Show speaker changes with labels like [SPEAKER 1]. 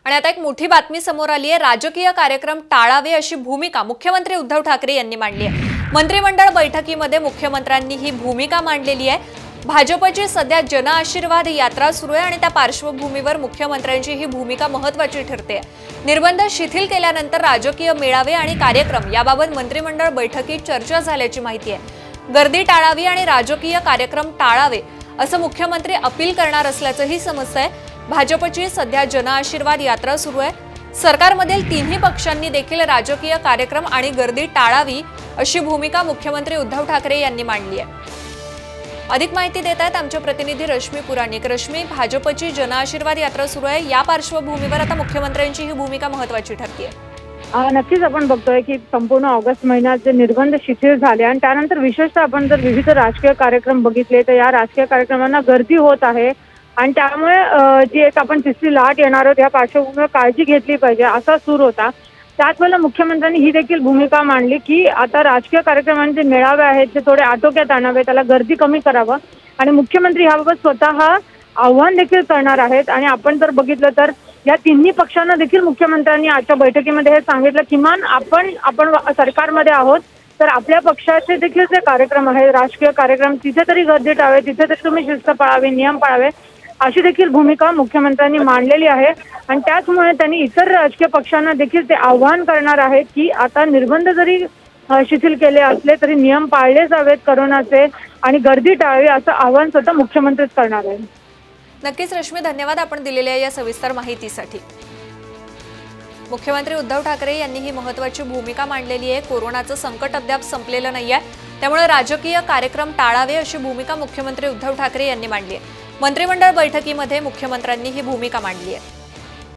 [SPEAKER 1] आणि आता एक मोठी बातमी समोर आली आहे। राजकीय कार्यक्रम टाळावे अशी भूमिका मुख्यमंत्री उद्धव ठाकरे यांनी मांडली आहे। मंत्रिमंडळ बैठकीमध्ये मुख्यमंत्र्यांनी ही भूमिका मांडलेली आहे। भाजपची सध्या जन आशीर्वाद यात्रा सुरू आहे आणि त्या पार्श्वभूमीवर मुख्यमंत्र्यांची ही भूमिका महत्त्वाची ठरते। निर्बंध शिथिल केल्यानंतर राजकीय मेळावे आणि कार्यक्रम याबाबत मंत्रिमंडळ बैठकीत चर्चा झाल्याची माहिती आहे। गर्दी टाळावी आणि राजकीय कार्यक्रम टाळावे असं मुख्यमंत्री अपील करणार असल्याचंही समजतंय। भाजपची सध्या जन आशीर्वाद यात्रा सुरू आहे। सरकारमधील तिन्ही पक्षांनी देखील राजकीय कार्यक्रम आणि गर्दी टाळावी अशी भूमिका मुख्यमंत्री उद्धव ठाकरे यांनी मांडली आहे। अधिक माहिती देत आहेत आमचे प्रतिनिधी रश्मी पुराणिक। रश्मी, भाजपची जन आशीर्वाद यात्रा सुरू आहे, या पार्श्वभूमीवर आता मुख्यमंत्र्यांची ही भूमिका महत्त्वाची ठरते।
[SPEAKER 2] नक्कीच आपण बघतोय की संपूर्ण ऑगस्ट महिन्यात जे निर्बंध शिथिल झाले आणि त्यानंतर विशेषतः आपण जर विविध राजकीय कार्यक्रम बघितले तर या राजकीय कार्यक्रमांना गर्दी होत आहे आणि त्यामुळे जी एक आपण तिसरी लाट येणार आहोत या पार्श्वभूमीवर काळजी घेतली पाहिजे असा सूर होता। त्याच वेळेला मुख्यमंत्र्यांनी ही देखील भूमिका मांडली की आता राजकीय कार्यक्रमांचे मेळावे आहेत ते थोडे आटोक्यात आणावे, त्याला गर्दी कमी करावं आणि मुख्यमंत्री याबाबत स्वतः आव्हान देखील करणार आहेत। आणि आपण जर बघितलं तर या तिन्ही पक्षांना देखील मुख्यमंत्र्यांनी आजच्या बैठकीमध्ये हे सांगितलं किमान आपण सरकारमध्ये आहोत तर आपल्या पक्षाचे देखील जे कार्यक्रम आहेत राजकीय कार्यक्रम तिथे तरी गर्दी टाळावे, तिथे तरी तुम्ही शिस्त पाळावी, नियम पाळावे अशी देखील भूमिका मुख्यमंत्र्यांनी मांडलेली आहे। आणि त्याचमुळे त्यांनी इतर राजकीय पक्षांना देखील ते आव्हान करणार आहेत की आता निर्बंध जरी शिथिल केले असले तरी नियम पाळले जावेत कोरोनाचे आणि गर्दी टाळावी असं आव्हान सुद्धा मुख्यमंत्रीच करणार आहे।
[SPEAKER 1] नक्कीच रश्मी, धन्यवाद आपण दिलेल्या या सविस्तर माहितीसाठी। मुख्यमंत्री उद्धव ठाकरे यांनी ही महत्त्वाची भूमिका मांडलेली आहे। कोरोनाचं संकट अद्याप संपलेलं नाहीये, त्यामुळे राजकीय कार्यक्रम टाळावे अशी भूमिका मुख्यमंत्री उद्धव ठाकरे यांनी मांडली आहे। मंत्रिमंडळ बैठकीमध्ये मुख्यमंत्र्यांनी ही भूमिका मांडली आहे।